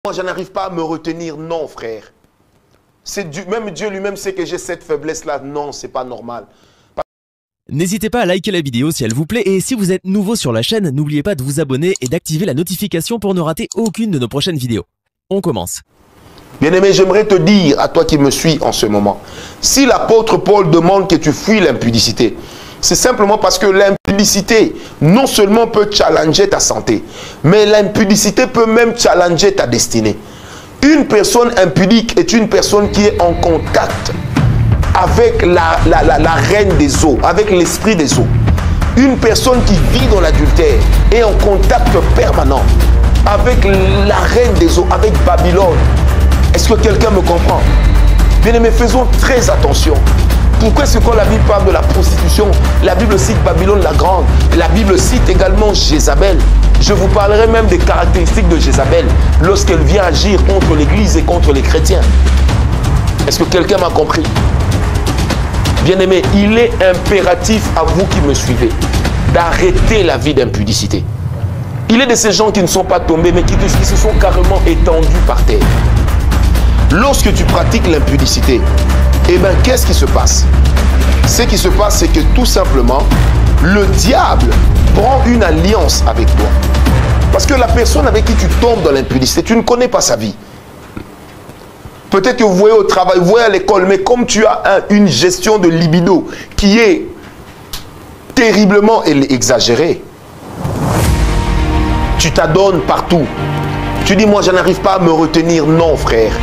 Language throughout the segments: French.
Moi, je n'arrive pas à me retenir. Non, frère. Même Dieu lui-même sait que j'ai cette faiblesse-là. Non, c'est pas normal. N'hésitez pas à liker la vidéo si elle vous plaît et si vous êtes nouveau sur la chaîne, n'oubliez pas de vous abonner et d'activer la notification pour ne rater aucune de nos prochaines vidéos. On commence. Bien-aimé, j'aimerais te dire à toi qui me suis en ce moment, si l'apôtre Paul demande que tu fuis l'impudicité, c'est simplement parce que l'impudicité non seulement peut challenger ta santé, mais l'impudicité peut même challenger ta destinée. Une personne impudique est une personne qui est en contact avec la reine des eaux, avec l'esprit des eaux. Une personne qui vit dans l'adultère est en contact permanent avec la reine des eaux, avec Babylone. Est-ce que quelqu'un me comprend? Bien-aimés, faisons très attention. Pourquoi est-ce que quand la Bible parle de la prostitution, la Bible cite Babylone la Grande, la Bible cite également Jézabel? Je vous parlerai même des caractéristiques de Jézabel lorsqu'elle vient agir contre l'Église et contre les chrétiens. Est-ce que quelqu'un m'a compris? Bien-aimés, il est impératif à vous qui me suivez d'arrêter la vie d'impudicité. Il est de ces gens qui ne sont pas tombés, mais qui se sont carrément étendus par terre. Lorsque tu pratiques l'impudicité, eh bien, qu'est-ce qui se passe? Ce qui se passe, c'est que tout simplement, le diable prend une alliance avec toi. Parce que la personne avec qui tu tombes dans l'impudicité, tu ne connais pas sa vie. Peut-être que vous voyez au travail, vous voyez à l'école, mais comme tu as une gestion de libido qui est terriblement exagérée, tu t'adonnes partout. Tu dis, moi, je n'arrive pas à me retenir. Non, frère.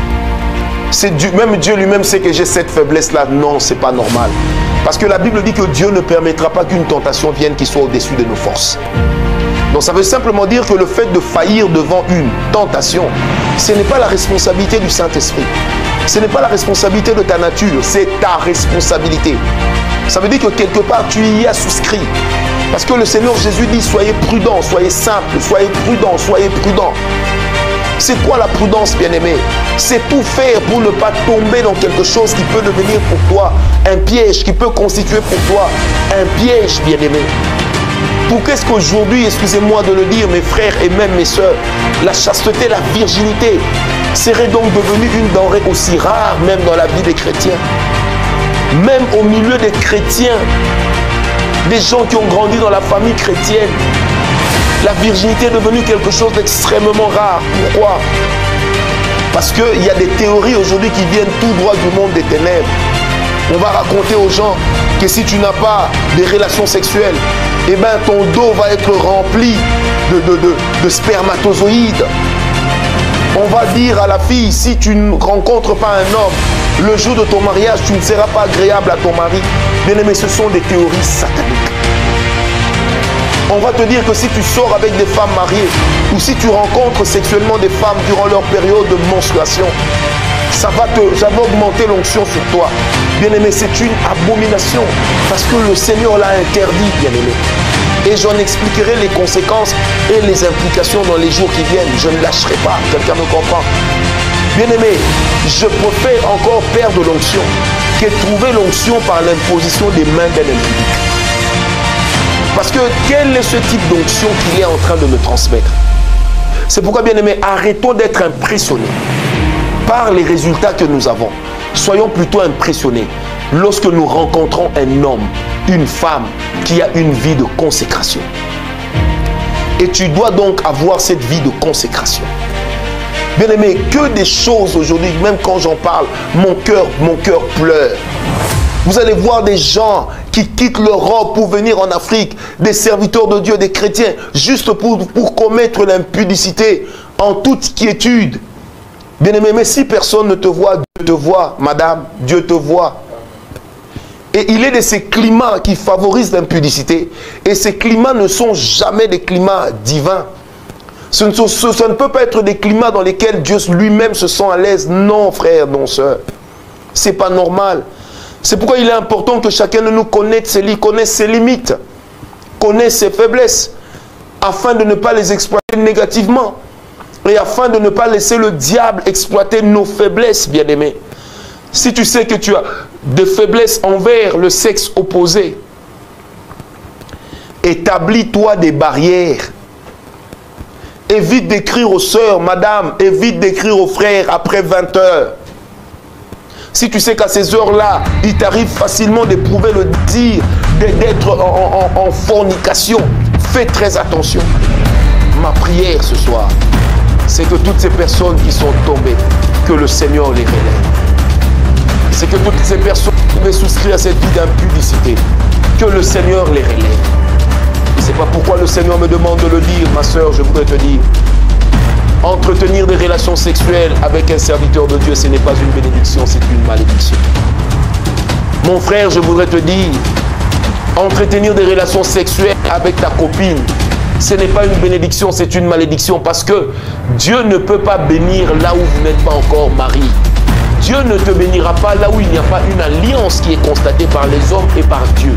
Même Dieu lui-même sait que j'ai cette faiblesse-là. Non, c'est pas normal. Parce que la Bible dit que Dieu ne permettra pas qu'une tentation vienne qui soit au-dessus de nos forces. Donc ça veut simplement dire que le fait de faillir devant une tentation, ce n'est pas la responsabilité du Saint-Esprit. Ce n'est pas la responsabilité de ta nature, c'est ta responsabilité. Ça veut dire que quelque part, tu y as souscrit. Parce que le Seigneur Jésus dit, soyez prudents, soyez simples, soyez prudents, soyez prudents. C'est quoi la prudence, bien-aimé? C'est tout faire pour ne pas tomber dans quelque chose qui peut devenir pour toi un piège, qui peut constituer pour toi un piège, bien-aimé. Pourquoi est-ce qu'aujourd'hui, excusez-moi de le dire, mes frères et même mes sœurs, la chasteté, la virginité serait donc devenue une denrée aussi rare, même dans la vie des chrétiens? Même au milieu des chrétiens, des gens qui ont grandi dans la famille chrétienne, la virginité est devenue quelque chose d'extrêmement rare. Pourquoi? Parce qu'il y a des théories aujourd'hui qui viennent tout droit du monde des ténèbres. On va raconter aux gens que si tu n'as pas de relations sexuelles, eh bien ton dos va être rempli de spermatozoïdes. On va dire à la fille, si tu ne rencontres pas un homme, le jour de ton mariage, tu ne seras pas agréable à ton mari. Bien aimé, ce sont des théories sataniques. On va te dire que si tu sors avec des femmes mariées ou si tu rencontres sexuellement des femmes durant leur période de menstruation, ça va augmenter l'onction sur toi. Bien-aimé, c'est une abomination parce que le Seigneur l'a interdit, bien-aimé. Et j'en expliquerai les conséquences et les implications dans les jours qui viennent. Je ne lâcherai pas, quelqu'un me comprend. Bien-aimé, je préfère encore perdre l'onction que trouver l'onction par l'imposition des mains d'un impudique. Parce que quel est ce type d'onction qu'il est en train de me transmettre? C'est pourquoi, bien-aimé, arrêtons d'être impressionnés par les résultats que nous avons. Soyons plutôt impressionnés lorsque nous rencontrons un homme, une femme qui a une vie de consécration. Et tu dois donc avoir cette vie de consécration. Bien-aimé, que des choses aujourd'hui, même quand j'en parle, mon cœur pleure. Vous allez voir des gens qui quittent l'Europe pour venir en Afrique, des serviteurs de Dieu, des chrétiens, juste pour commettre l'impudicité en toute quiétude. Bien-aimé, mais si personne ne te voit, Dieu te voit, madame, Dieu te voit. Et il est de ces climats qui favorisent l'impudicité. Et ces climats ne sont jamais des climats divins. Ça ne peut pas être des climats dans lesquels Dieu lui-même se sent à l'aise. Non, frère, non, sœur. C'est pas normal. C'est pourquoi il est important que chacun de nous connaisse ses limites, connaisse ses faiblesses, afin de ne pas les exploiter négativement. Et afin de ne pas laisser le diable exploiter nos faiblesses, bien-aimés. Si tu sais que tu as des faiblesses envers le sexe opposé, établis-toi des barrières. Évite d'écrire aux sœurs, madame, évite d'écrire aux frères après 20 heures. Si tu sais qu'à ces heures-là, il t'arrive facilement d'éprouver le désir d'être en fornication, fais très attention. Ma prière ce soir, c'est que toutes ces personnes qui sont tombées, que le Seigneur les relève. C'est que toutes ces personnes qui pouvaient souscrire à cette vie d'impudicité, que le Seigneur les relève. C'est pas pourquoi le Seigneur me demande de le dire, ma soeur, je voudrais te dire. Entretenir des relations sexuelles avec un serviteur de Dieu, ce n'est pas une bénédiction, c'est une malédiction. Mon frère, je voudrais te dire, entretenir des relations sexuelles avec ta copine, ce n'est pas une bénédiction, c'est une malédiction, parce que Dieu ne peut pas bénir là où vous n'êtes pas encore marié. Dieu ne te bénira pas là où il n'y a pas une alliance qui est constatée par les hommes et par Dieu.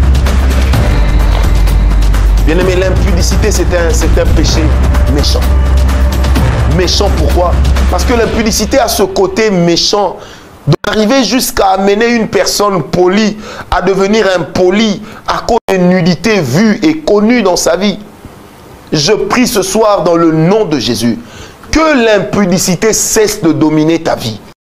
Bien-aimé, l'impudicité, c'est un péché méchant. Méchant, pourquoi? Parce que l'impudicité a ce côté méchant d'arriver jusqu'à amener une personne polie à devenir impoli à cause d'une nudité vue et connue dans sa vie. Je prie ce soir dans le nom de Jésus que l'impudicité cesse de dominer ta vie.